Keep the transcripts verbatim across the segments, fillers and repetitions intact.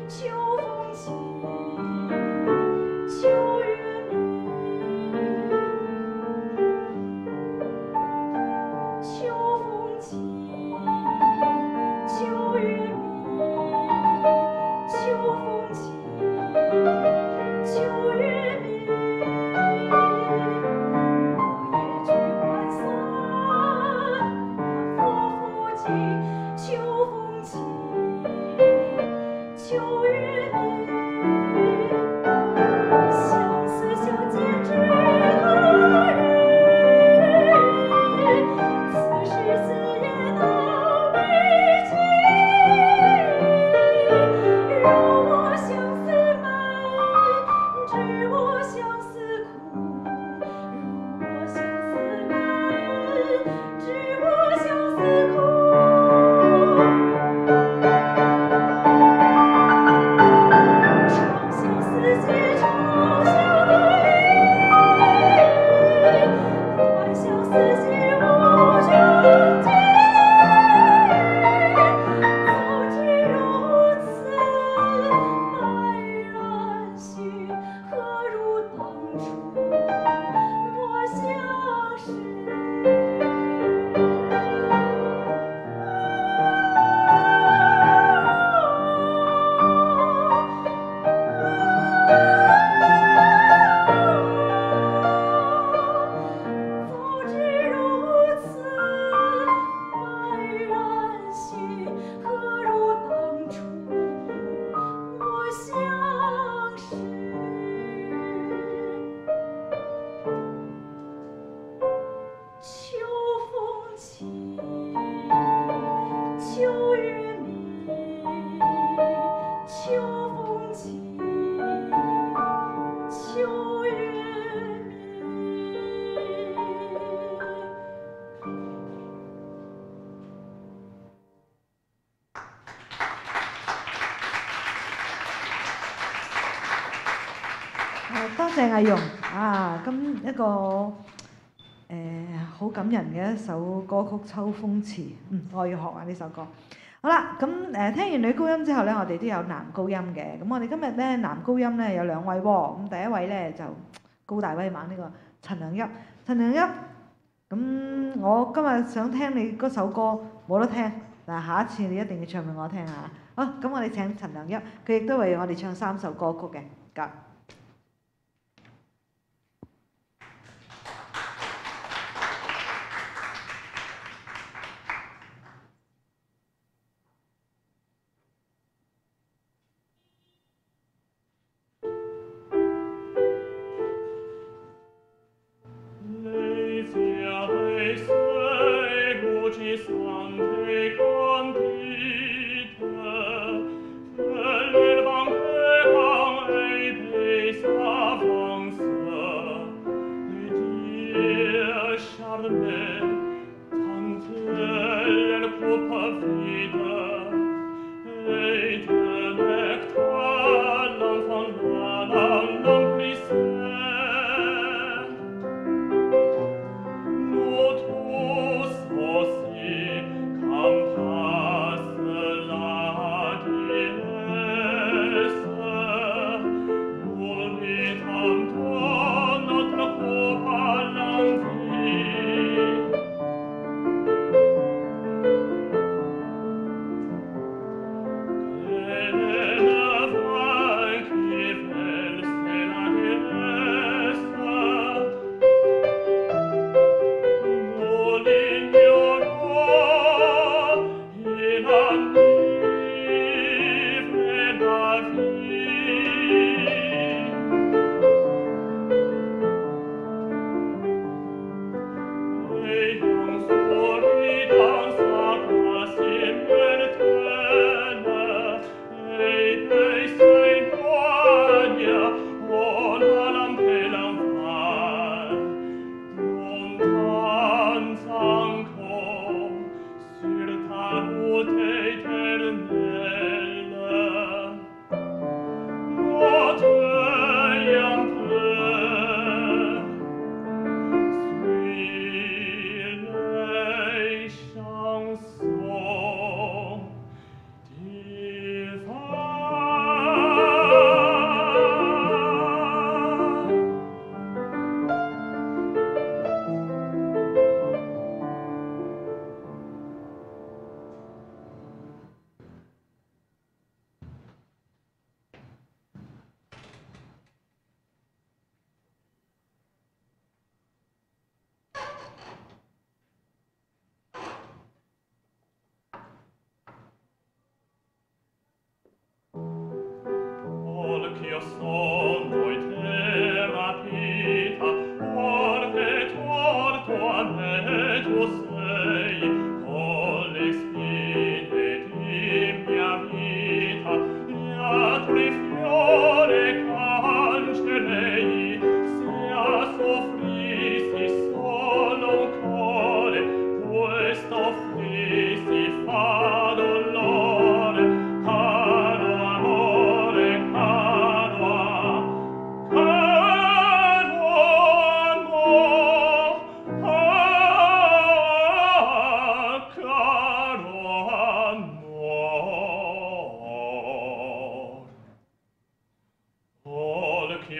多謝阿容啊！咁一個誒好感人嘅一首歌曲《秋風詞》，嗯，我要學下呢首歌。好啦，咁誒聽完女高音之後咧，我哋都有男高音嘅。咁我哋今日咧男高音咧有兩位喎。咁第一位咧就高大威猛呢個陳良一，陳良一。咁我今日想聽你嗰首歌冇得聽，但係下一次你一定要唱俾我聽下。好，咁我哋請陳良一，佢亦都為我哋唱三首歌曲嘅。㗎。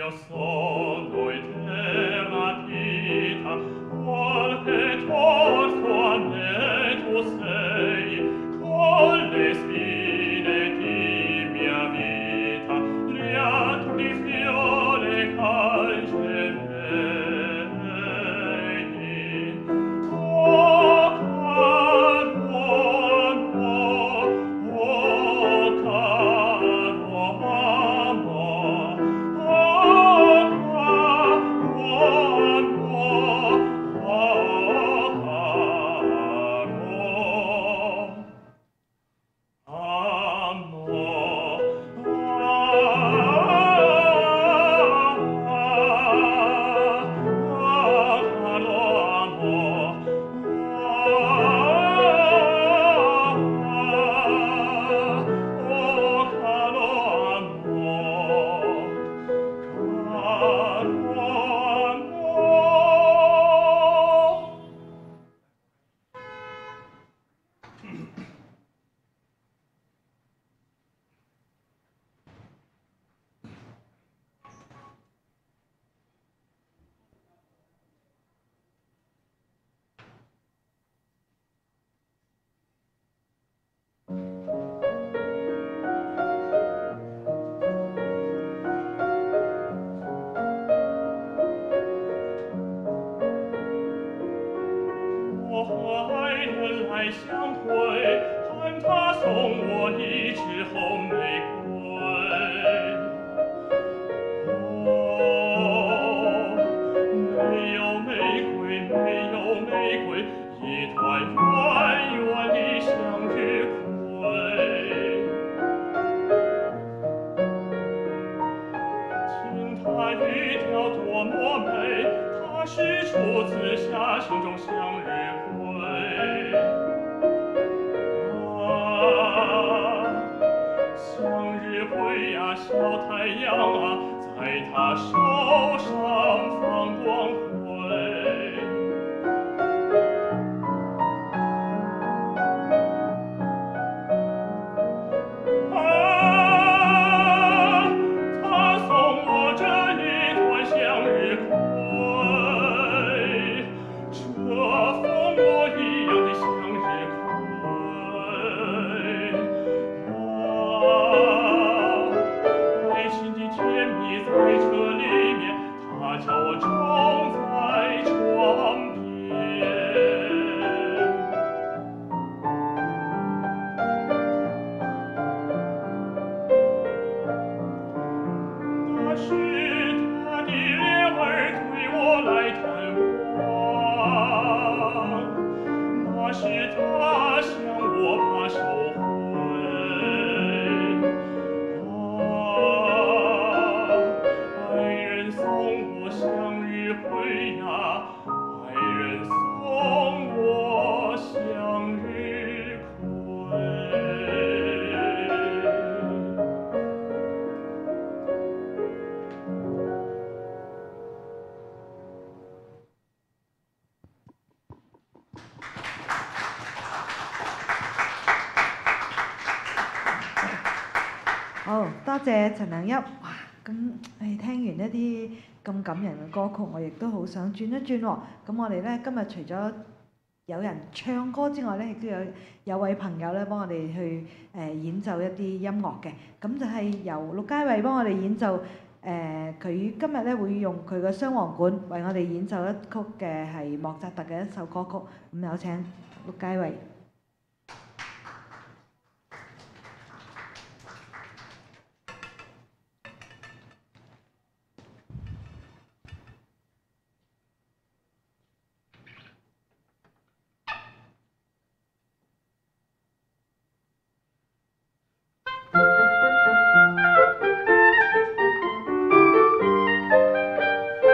好，多謝陳良欽。哇，咁誒聽完一啲咁感人嘅歌曲，我亦都好想轉一轉喎。咁我哋咧今日除咗有人唱歌之外咧，亦都有有位朋友咧幫我哋去誒演奏一啲音樂嘅。咁就係由陸佳慧幫我哋演奏誒，佢今日咧會用佢嘅雙簧管為我哋演奏一曲嘅係莫扎特嘅一首歌曲。咁有請陸佳慧。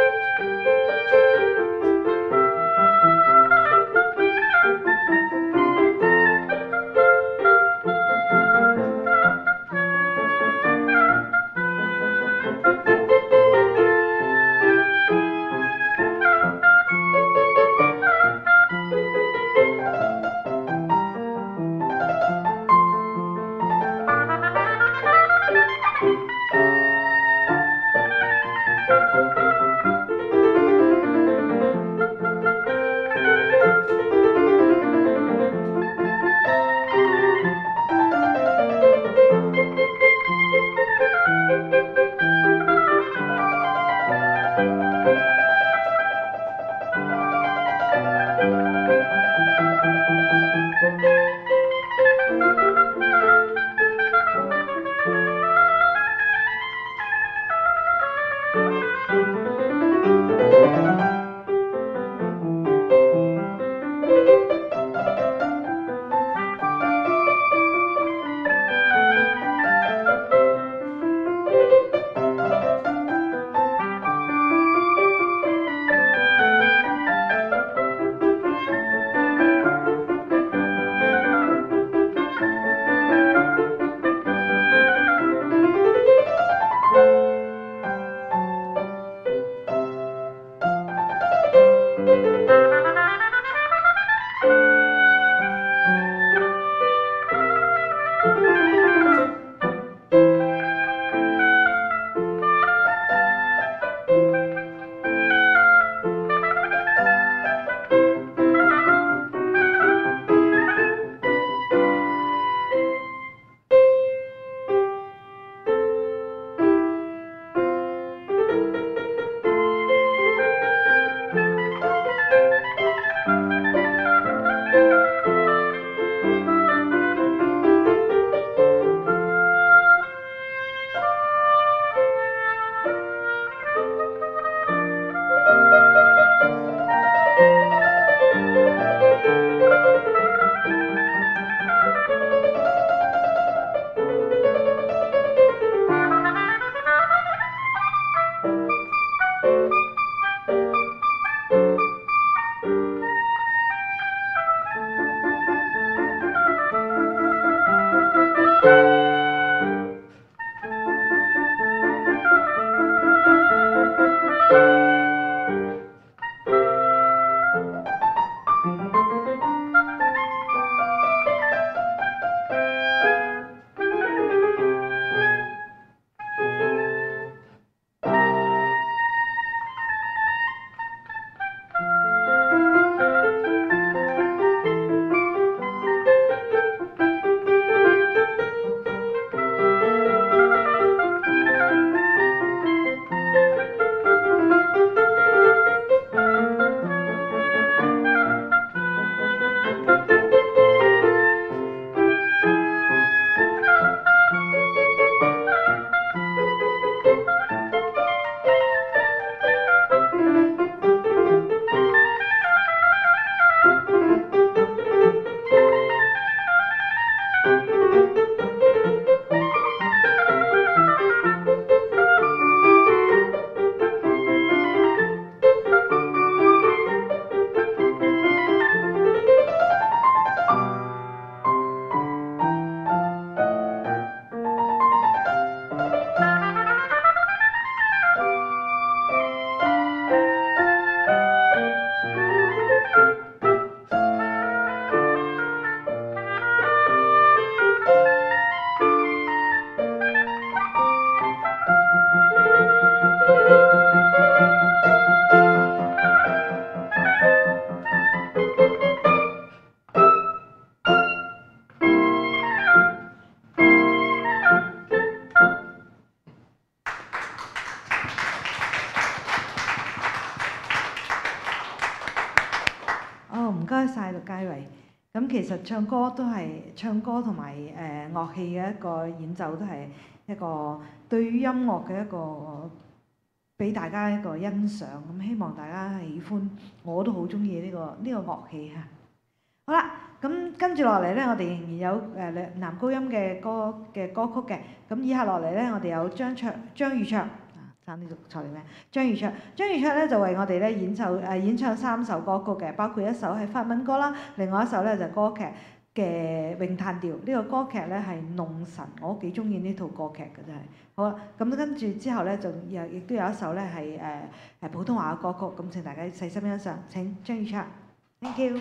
Thank you. 該晒陸佳慧。咁其實唱歌都係唱歌同埋誒樂器嘅一個演奏都係一個對於音樂嘅一個俾大家一個欣賞。咁希望大家喜歡，我都好中意呢個呢個樂器嚇。好啦，咁跟住落嚟咧，我哋仍然有誒兩男高音嘅歌嘅歌曲嘅。咁以下落嚟咧，我哋有張卓張宇卓。爭啲讀錯啲咩？張宇卓，張宇卓咧就為我哋咧演奏誒演唱三首歌曲嘅，包括一首係法文歌啦，另外一首咧就係歌劇嘅詠嘆調。呢、這個歌劇咧係弄臣，我幾中意呢套歌劇嘅真係。好啦，咁跟住之後咧就又亦都有一首咧係誒誒普通話嘅歌曲，咁請大家細心欣賞。請張宇卓 ，thank you。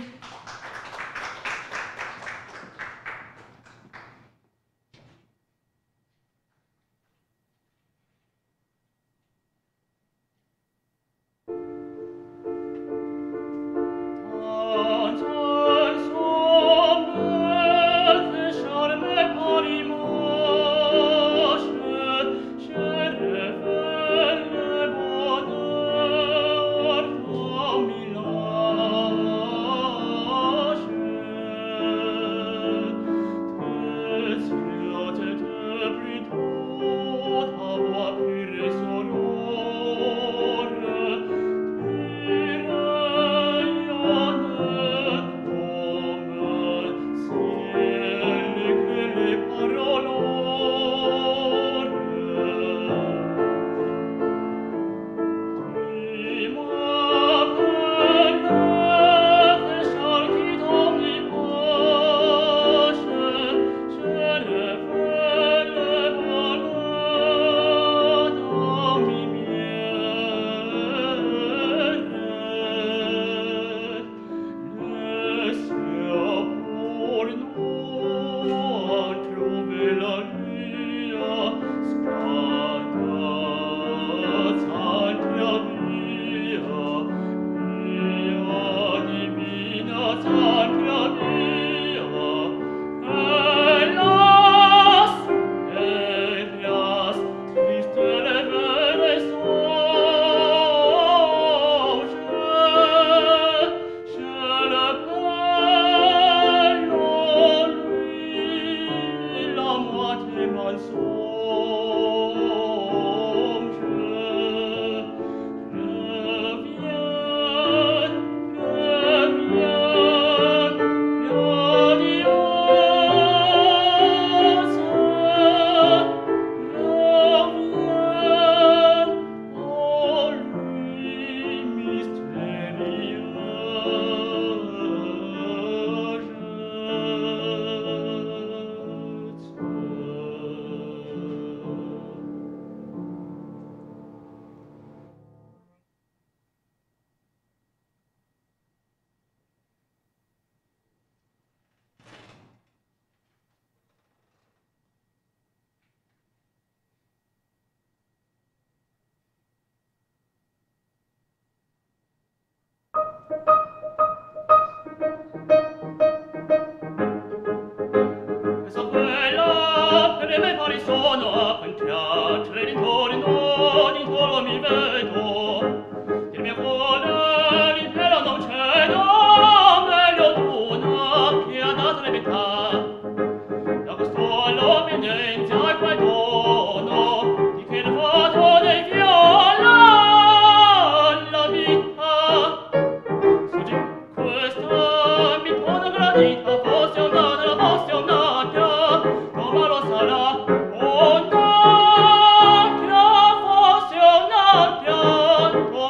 Oh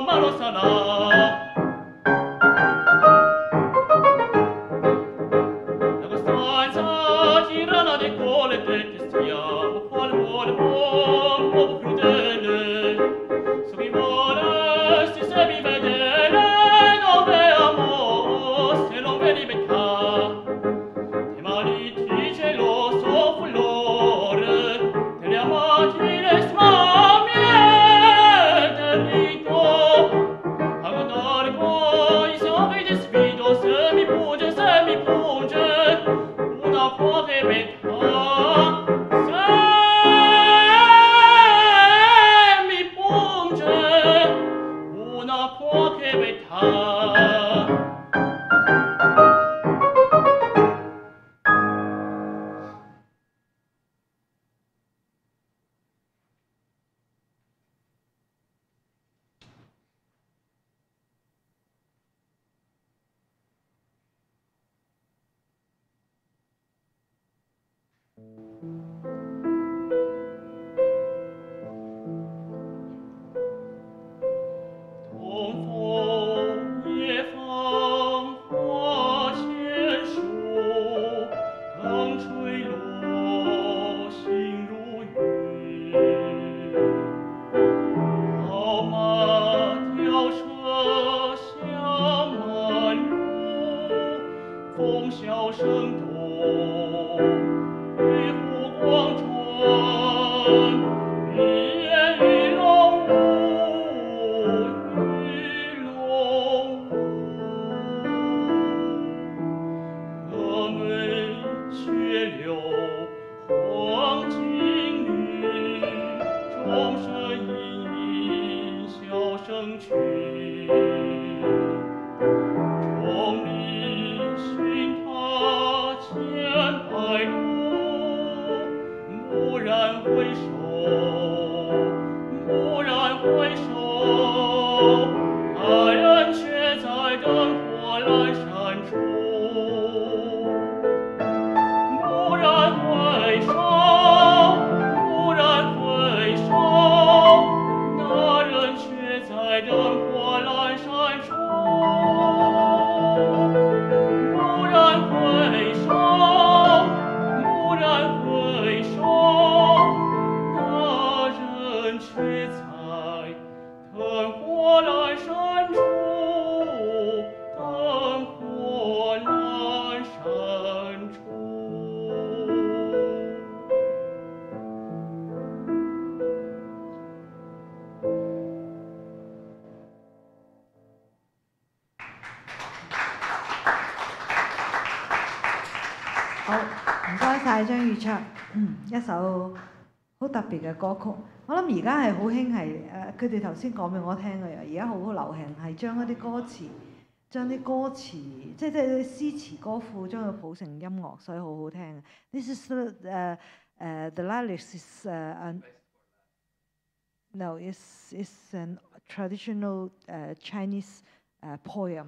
一首好特別嘅歌曲，我諗而家係好興係誒，佢哋頭先講俾我聽嘅，而家好好流行係將一啲歌詞，將啲歌詞即係即係啲詩詞歌賦將佢譜成音樂，所以好好聽。This is the 誒誒 the lyrics is 誒、uh, no it's it's an traditional、uh, Chinese、uh, poem.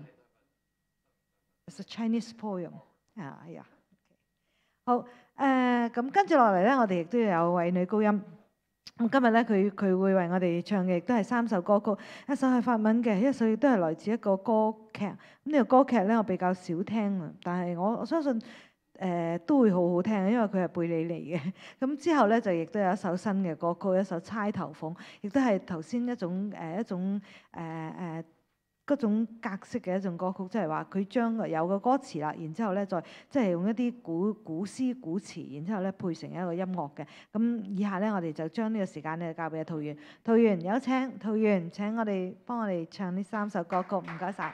It's a Chinese poem 啊係啊。好。誒咁跟住落嚟咧，我哋亦都有位女高音。咁今日咧，佢佢會為我哋唱嘅亦都係三首歌曲，一首係法文嘅，一首亦都係來自一個歌劇。咁呢個歌劇咧，我比較少聽啊，但係我我相信誒、呃、都會好好聽，因為佢係貝里尼嘅。咁之後咧就亦都有一首新嘅歌曲，一首釵頭鳳，亦都係頭先一種誒、呃、一種誒誒。呃嗰種格式嘅一種歌曲，即係話佢將有個歌詞啦，然之後咧再即係用一啲古古詩古詞，然之後咧配成一個音樂嘅。咁以下咧，我哋就將呢個時間咧交俾阿陶源。陶源有請，陶源請我哋幫我哋唱呢三首歌曲，唔該晒。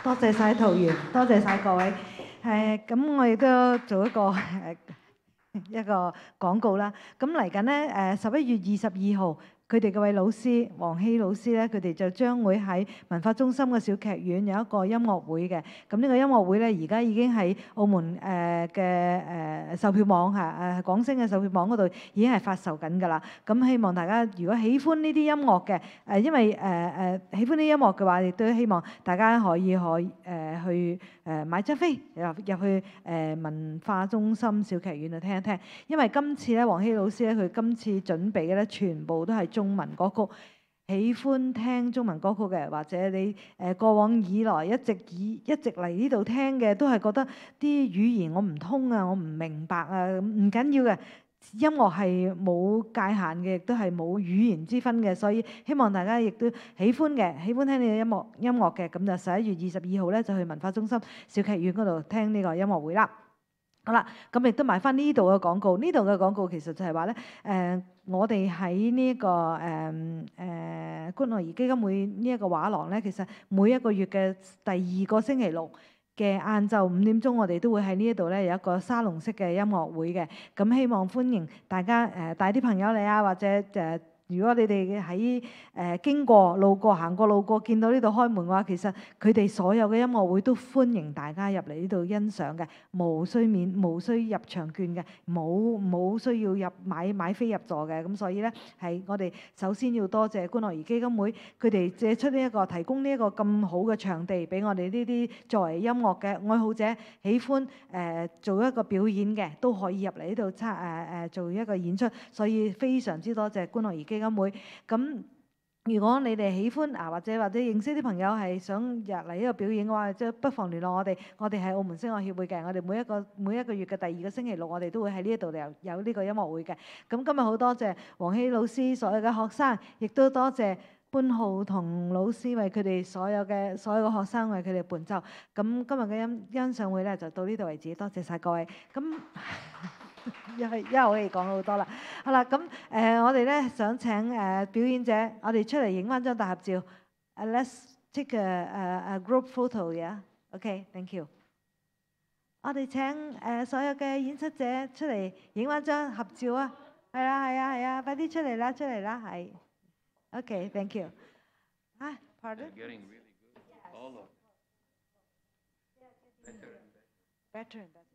多謝晒桃園，多謝晒各位。誒，咁我亦都做一個誒一個廣告啦。咁嚟緊咧誒十一月二十二號。佢哋嘅位老師王希老師咧，佢哋就將會喺文化中心嘅小劇院有一個音樂會嘅。咁呢個音樂會咧，而家已經喺澳門誒嘅誒售票網嚇誒廣星嘅售票網嗰度已經係發售緊㗎啦。咁希望大家如果喜歡呢啲音樂嘅誒，因為誒誒、呃、喜歡呢啲音樂嘅話，亦都希望大家可以可以誒、呃、去誒買張飛入入去誒、呃、文化中心小劇院度聽一聽。因為今次咧，王希老師咧，佢今次準備嘅咧，全部都係中文歌曲。喜歡聽中文歌曲嘅，或者你誒、呃、過往以來一直以一直嚟呢度聽嘅，都係覺得啲語言我唔通啊，我唔明白啊，唔緊要嘅。音樂係冇界限嘅，亦都係冇語言之分嘅，所以希望大家亦都喜歡嘅，喜歡聽呢個音樂音樂嘅，咁就十一月二十二號咧就去文化中心小劇院嗰度聽呢個音樂會啦。好啦，咁亦都埋翻呢度嘅廣告，呢度嘅廣告其實就係話咧，誒、呃、我哋喺呢一個誒誒觀樂兒基金會呢一個畫廊咧，其實每一個月嘅第二個星期六嘅晏晝五點鐘，我哋都會喺呢一度咧有一個沙龍式嘅音樂會嘅。咁希望歡迎大家誒帶啲朋友嚟啊，或者誒、呃、如果你哋喺誒經過路過行過路過見到呢度開門嘅話，其實佢哋所有嘅音樂會都歡迎大家入嚟呢度欣賞嘅，無需免無需入場券嘅，冇冇需要入買買飛入座嘅。咁所以咧係我哋首先要多謝觀樂兒基金會，佢哋借出呢、這、一個提供呢一個咁好嘅場地俾我哋呢啲作為音樂嘅愛好者，喜歡誒、呃、做一個表演嘅都可以入嚟呢度參誒誒做一個演出，所以非常之多謝觀樂兒基金會。咁如果你哋喜歡啊，或者或者認識啲朋友係想入嚟呢個表演嘅話，即係不妨聯絡我哋。我哋係澳門聲樂協會嘅，我哋每一個每一個月嘅第二個星期六，我哋都會喺呢一度有有呢個音樂會嘅。咁今日好多謝王希老師所有嘅學生，亦都多謝潘浩同老師為佢哋所有嘅所有嘅學生為佢哋伴奏。咁今日嘅音欣賞會咧就到呢度為止，多謝晒各位。咁因為因為我哋講咗好多啦，好啦，咁誒、呃、我哋咧想請誒、呃、表演者，我哋出嚟影翻張大合照。Uh, let's take a, a, a group photo, yeah? Okay, thank you。我哋請誒、呃、所有嘅演出者出嚟影翻張合照啊！係啊係啊係啊，快啲出嚟啦出嚟啦係。Okay, thank you。啊 ，pardon？ Better and better.